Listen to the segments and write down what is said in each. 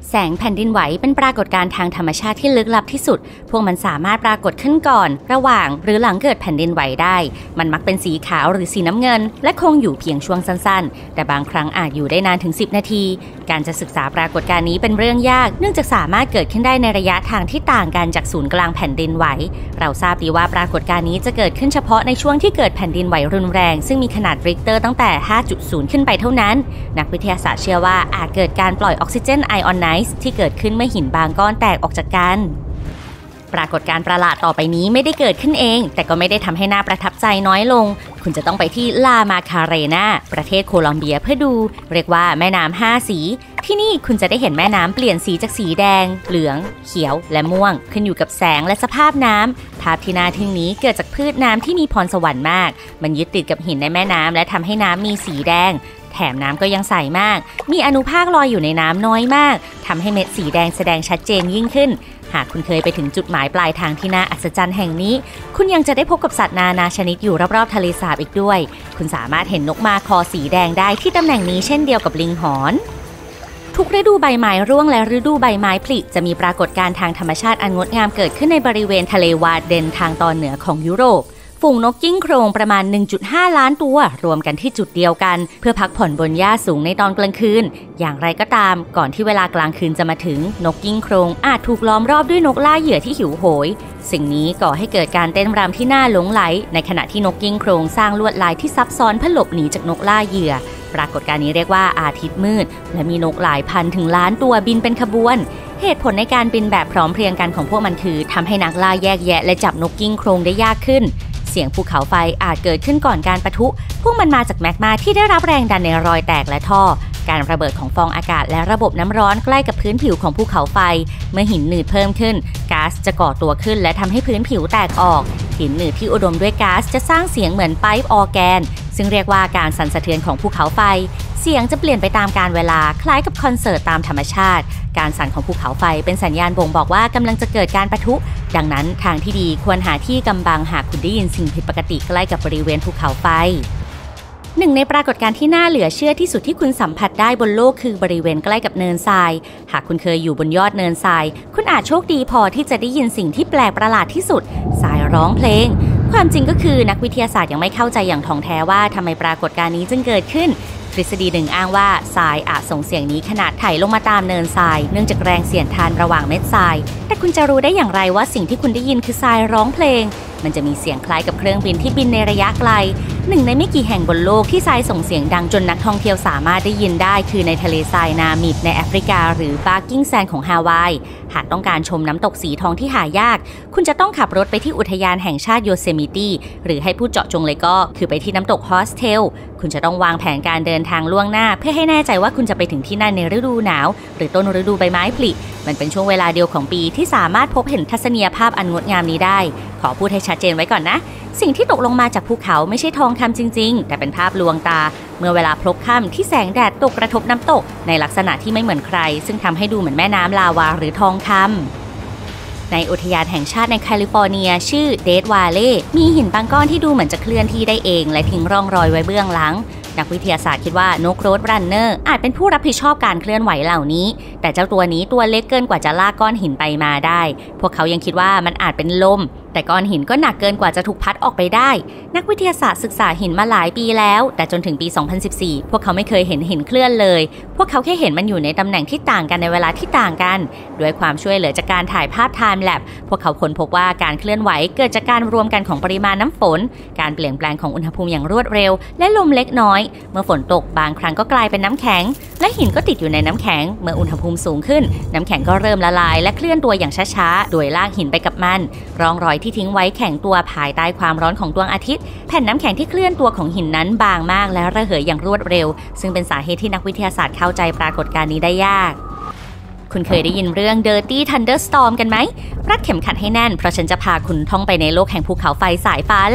แสงแผ่นดินไหวเป็นปรากฏการณ์ทางธรรมชาติที่ลึกลับที่สุดพวกมันสามารถปรากฏขึ้นก่อนระหว่างหรือหลังเกิดแผ่นดินไหวได้มันมักเป็นสีขาวหรือสีน้ำเงินและคงอยู่เพียงช่วงสั้นๆแต่บางครั้งอาจอยู่ได้นานถึง10นาทีการจะศึกษาปรากฏการณ์นี้เป็นเรื่องยากเนื่องจากสามารถเกิดขึ้นได้ในระยะทางที่ต่างกันจากศูนย์กลางแผ่นดินไหวเราทราบดีว่าปรากฏการณ์นี้จะเกิดขึ้นเฉพาะในช่วงที่เกิดแผ่นดินไหวรุนแรงซึ่งมีขนาดริกเตอร์ตั้งแต่ 5.0 ขึ้นไปเท่านั้นนักวิทยาศาสตร์เชื่อว่าอาจเกิดการปล่อยออกซิเจนไอออนไนซ์ที่เกิดขึ้นเมื่อหินบางก้อนแตกออกจากกันปรากฏการณ์ประหลาดต่อไปนี้ไม่ได้เกิดขึ้นเองแต่ก็ไม่ได้ทำให้น่าประทับใจน้อยลงคุณจะต้องไปที่ลามาคาเรนาประเทศโคลอมเบียเพื่อดูเรียกว่าแม่น้ำ5สีที่นี่คุณจะได้เห็นแม่น้ำเปลี่ยนสีจากสีแดงเหลืองเขียวและม่วงขึ้นอยู่กับแสงและสภาพน้ำภาพที่น่าทึ่งนี้เกิดจากพืชน้ำที่มีพรสวรรค์มากมันยึดติดกับหินในแม่น้ำและทำให้น้ำมีสีแดงแถมน้ำก็ยังใสมากมีอนุภาคลอยอยู่ในน้ำน้อยมากทำให้เม็ดสีแดงแสดงชัดเจนยิ่งขึ้นหากคุณเคยไปถึงจุดหมายปลายทางที่น่าอัศจรรย์แห่งนี้คุณยังจะได้พบกับสัตว์นานาชนิดอยู่รอบๆทะเลสาบอีกด้วยคุณสามารถเห็นนกมาคอสีแดงได้ที่ตำแหน่งนี้เช่นเดียวกับลิงหอนทุกฤดูใบไม้ร่วงและฤดูใบไม้ผลิจะมีปรากฏการณ์ทางธรรมชาติอันงดงามเกิดขึ้นในบริเวณทะเลวาเดนทางตอนเหนือของยุโรปฝูงนกกิ้งโครงประมาณ 1.5 ล้านตัวรวมกันที่จุดเดียวกันเพื่อพักผ่อนบนหญ้าสูงในตอนกลางคืนอย่างไรก็ตามก่อนที่เวลากลางคืนจะมาถึงนกกิ้งโครงอาจถูกล้อมรอบด้วยนกล่าเหยื่อที่หิวโหยสิ่งนี้ก่อให้เกิดการเต้นรำที่น่าหลงไหลในขณะที่นกกิ้งโครงสร้างลวดลายที่ซับซ้อนเพื่อหลบหนีจากนกล่าเหยื่อปรากฏการณ์นี้เรียกว่าอาทิตย์มืดและมีนกหลายพันถึงล้านตัวบินเป็นขบวนเหตุผลในการบินแบบพร้อมเพรียงกันของพวกมันคือทำให้นักล่าแยกแยะและจับนกกิ้งโครงได้ยากขึ้นเสียงภูเขาไฟอาจเกิดขึ้นก่อนการปะทุพวกมันมาจากแมกมาที่ได้รับแรงดันในรอยแตกและท่อการระเบิดของฟองอากาศและระบบน้ำร้อนใกล้กับพื้นผิวของภูเขาไฟเมื่อหินหนืดเพิ่มขึ้นก๊าซจะก่อตัวขึ้นและทำให้พื้นผิวแตกออกหินหนืดที่อุดมด้วยก๊าซจะสร้างเสียงเหมือนไพป์ออร์แกนซึ่งเรียกว่าการสั่นสะเทือนของภูเขาไฟเสียงจะเปลี่ยนไปตามกาลเวลาคล้ายกับคอนเสิร์ตตามธรรมชาติการสั่นของภูเขาไฟเป็นสัญญาณบ่งบอกว่ากำลังจะเกิดการปะทุดังนั้นทางที่ดีควรหาที่กำบังหากคุณได้ยินสิ่งผิดปกติใกล้กับบริเวณภูเขาไฟหนึ่งในปรากฏการณ์ที่น่าเหลือเชื่อที่สุดที่คุณสัมผัสได้บนโลกคือบริเวณใกล้กับเนินทรายหากคุณเคยอยู่บนยอดเนินทรายคุณอาจโชคดีพอที่จะได้ยินสิ่งที่แปลกประหลาดที่สุดทรายร้องเพลงความจริงก็คือนักวิทยาศาสตร์ยังไม่เข้าใจอย่างท่องแท้ว่าทำไมปรากฏการณ์นี้จึงเกิดขึ้นทฤษฎีหนึ่งอ้างว่าทรายอาจส่งเสียงนี้ขนาดไถลงมาตามเนินทรายเนื่องจากแรงเสียดทานระหว่างเม็ดทรายแต่คุณจะรู้ได้อย่างไรว่าสิ่งที่คุณได้ยินคือทรายร้องเพลงมันจะมีเสียงคล้ายกับเครื่องบินที่บินในระยะไกลหนึ่งในไม่กี่แห่งบนโลกที่ทรายส่งเสียงดังจนนักท่องเที่ยวสามารถได้ยินได้คือในทะเลทรายนามิดในแอฟริกาหรือบาร์กิ้งแซนของฮาวายหากต้องการชมน้ำตกสีทองที่หายากคุณจะต้องขับรถไปที่อุทยานแห่งชาติโยเซมิตีหรือให้พูดเจาะจงเลยก็คือไปที่น้ำตกฮอสเทลคุณจะต้องวางแผนการเดินทางล่วงหน้าเพื่อให้แน่ใจว่าคุณจะไปถึงที่นั่นในฤดูหนาวหรือต้นฤดูใบไม้ผลิมันเป็นช่วงเวลาเดียวของปีที่สามารถพบเห็นทัศนียภาพอันงดงามนี้ได้ขอพูดให้ชัดเจนไว้ก่อนนะสิ่งที่ตกลงมาจากภูเขาไม่ใช่ทองคำจริงๆแต่เป็นภาพลวงตาเมื่อเวลาพลบค่ำที่แสงแดดตกกระทบน้ำตกในลักษณะที่ไม่เหมือนใครซึ่งทำให้ดูเหมือนแม่น้ำลาวาหรือทองคำในอุทยานแห่งชาติในแคลิฟอร์เนียชื่อเดธวาเลย์มีหินบางก้อนที่ดูเหมือนจะเคลื่อนที่ได้เองและทิ้งร่องรอยไว้เบื้องหลังนักวิทยาศาสตร์คิดว่านกโรดรันเนอร์อาจเป็นผู้รับผิดชอบการเคลื่อนไหวเหล่านี้แต่เจ้าตัวนี้ตัวเล็กเกินกว่าจะลากก้อนหินไปมาได้พวกเขายังคิดว่ามันอาจเป็นลมแต่ก้อนหินก็หนักเกินกว่าจะถูกพัดออกไปได้นักวิทยาศาสตร์ศึกษาหินมาหลายปีแล้วแต่จนถึงปี 2014 พวกเขาไม่เคยเห็นหินเคลื่อนเลยพวกเขาแค่เห็นมันอยู่ในตำแหน่งที่ต่างกันในเวลาที่ต่างกันด้วยความช่วยเหลือจากการถ่ายภาพ Time Lapse พวกเขาค้นพบว่าการเคลื่อนไหวเกิดจากการรวมกันของปริมาณน้ำฝนการเปลี่ยนแปลงของอุณหภูมิอย่างรวดเร็วและลมเล็กน้อยเมื่อฝนตกบางครั้งก็กลายเป็นน้ำแข็งและหินก็ติดอยู่ในน้ำแข็งเมื่ออุณหภูมิสูงขึ้นน้ำแข็งก็เริ่มละลายและเคลื่อนตัวอย่างช้าๆโดยลากหินไปกับมันร่องรอยที่ทิ้งไว้แข็งตัวภายใต้ความร้อนของดวงอาทิตย์แผ่นน้ำแข็งที่เคลื่อนตัวของหินนั้นบางมากและระเหยอย่างรวดเร็วซึ่งเป็นสาเหตุที่นักวิทยาศาสตร์เข้าใจปรากฏการณ์นี้ได้ยากคุณเคยได้ยินเรื่อง Dirty Thunderstorm กันไหมรัดเข็มขัดให้แน่นเพราะฉันจะพาคุณท่องไปในโลกแห่งภูเขาไฟสายฟ้าแลบ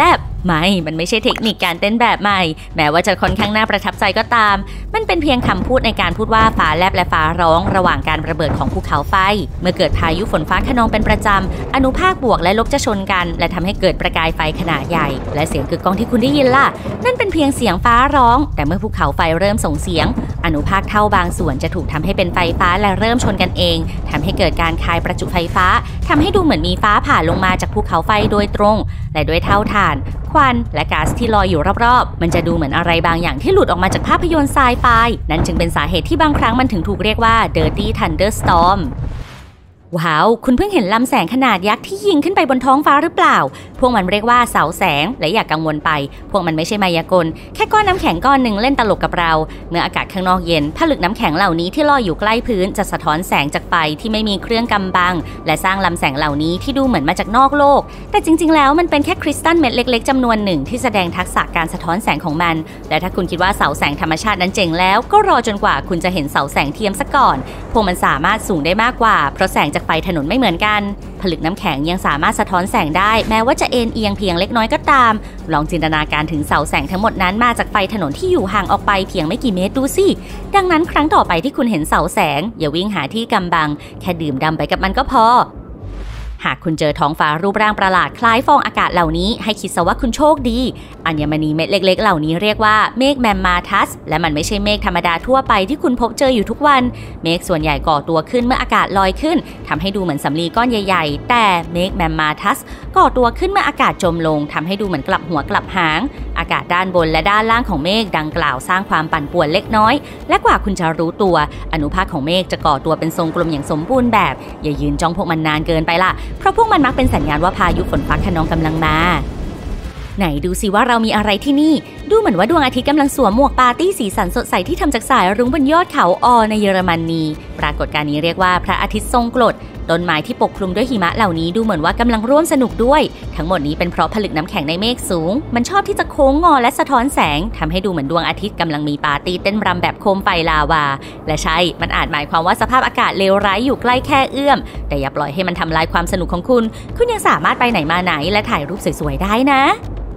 มันไม่ใช่เทคนิคการเต้นแบบใหม่แม้ว่าจะค่อนข้างน่าประทับใจก็ตามมันเป็นเพียงคำพูดในการพูดว่าฟ้าแลบและฟ้าร้องระหว่างการระเบิดของภูเขาไฟเมื่อเกิดพายุฝนฟ้าคะนองเป็นประจำอนุภาคบวกและลบจะชนกันและทำให้เกิดประกายไฟขนาดใหญ่และเสียงกึกก้องที่คุณได้ยินล่ะนั่นเป็นเพียงเสียงฟ้าร้องแต่เมื่อภูเขาไฟเริ่มส่งเสียงอนุภาคเท่าบางส่วนจะถูกทำให้เป็นไฟฟ้าและเริ่มชนกันเองทำให้เกิดการคายประจุไฟฟ้าทำให้ดูเหมือนมีฟ้าผ่าลงมาจากภูเขาไฟโดยตรงและด้วยเท่าถ่านควันและก๊าซที่ลอยอยู่รอบๆมันจะดูเหมือนอะไรบางอย่างที่หลุดออกมาจากภาพยนตร์ไซไฟนั่นจึงเป็นสาเหตุที่บางครั้งมันถึงถูกเรียกว่า Dirty Thunderstormว้าวคุณเพิ่งเห็นลำแสงขนาดยักษ์ที่ยิงขึ้นไปบนท้องฟ้าหรือเปล่าพวกมันเรียกว่าเสาแสงและอย่ากังวลไปพวกมันไม่ใช่มายากลแค่ก้อนน้ำแข็งก้อนหนึ่งเล่นตลกกับเราเมื่ออากาศข้างนอกเย็นผลึกน้ำแข็งเหล่านี้ที่ลอยอยู่ใกล้พื้นจะสะท้อนแสงจากไฟที่ไม่มีเครื่องกำบังและสร้างลำแสงเหล่านี้ที่ดูเหมือนมาจากนอกโลกแต่จริงๆแล้วมันเป็นแค่คริสตัลเม็ดเล็กๆจำนวนหนึ่งที่แสดงทักษะการสะท้อนแสงของมันและถ้าคุณคิดว่าเสาแสงธรรมชาตินั้นเจ๋งแล้วก็รอจนกว่าคุณจะเห็นเสาแสงเทียมซะก่อนพวกมันสามารถสูงได้มากกว่าเพราะแสงจากไฟถนนไม่เหมือนกันผลึกน้ำแข็งยังสามารถสะท้อนแสงได้แม้ว่าจะเอ็นเอียงเพียงเล็กน้อยก็ตามลองจินตนาการถึงเสาแสงทั้งหมดนั้นมาจากไฟถนนที่อยู่ห่างออกไปเพียงไม่กี่เมตรดูสิดังนั้นครั้งต่อไปที่คุณเห็นเสาแสงอย่าวิ่งหาที่กำบังแค่ดื่มด่ำไปกับมันก็พอหากคุณเจอท้องฟ้ารูปร่างประหลาดคล้ายฟองอากาศเหล่านี้ให้คิดซะว่าคุณโชคดีอัญมณีเม็ดเล็กๆเหล่านี้เรียกว่าเมฆแมมมาทัสและมันไม่ใช่เมฆธรรมดาทั่วไปที่คุณพบเจออยู่ทุกวันเมฆส่วนใหญ่ก่อตัวขึ้นเมื่ออากาศลอยขึ้นทำให้ดูเหมือนสำลีก้อนใหญ่ๆแต่เมฆแมมมาทัสก่อตัวขึ้นเมื่ออากาศจมลงทำให้ดูเหมือนกลับหัวกลับหางอากาศด้านบนและด้านล่างของเมฆดังกล่าวสร้างความปั่นป่วนเล็กน้อยและกว่าคุณจะรู้ตัวอนุภาคของเมฆจะก่อตัวเป็นทรงกลมอย่างสมบูรณ์แบบอย่ายืนจ้องพวกมันนานเกินไปล่ะเพราะพวกมันมักเป็นสัญญาณว่าพายุฝนฟ้าคะนองกำลังมาไหนดูสิว่าเรามีอะไรที่นี่ดูเหมือนว่าดวงอาทิตย์กำลังสวมหมวกปาร์ตี้สีสันสดใสที่ทำจากสายรุ้งบนยอดเขาออในเยอรมนีปรากฏการณ์นี้เรียกว่าพระอาทิตย์ทรงกรดต้นไม้ที่ปกคลุมด้วยหิมะเหล่านี้ดูเหมือนว่ากำลังร่วมสนุกด้วยทั้งหมดนี้เป็นเพราะผลึกน้ำแข็งในเมฆสูงมันชอบที่จะโค้งงอและสะท้อนแสงทำให้ดูเหมือนดวงอาทิตย์กำลังมีปาร์ตี้เต้นรำแบบโคมไฟลาวาและใช่มันอาจหมายความว่าสภาพอากาศเลวร้ายอยู่ใกล้แค่เอื้อมแต่อย่าปล่อยให้มันทำลายความสนุกของคุณยังสามารถไปไหนมาไหนและถ่ายรูปสวยๆได้นะ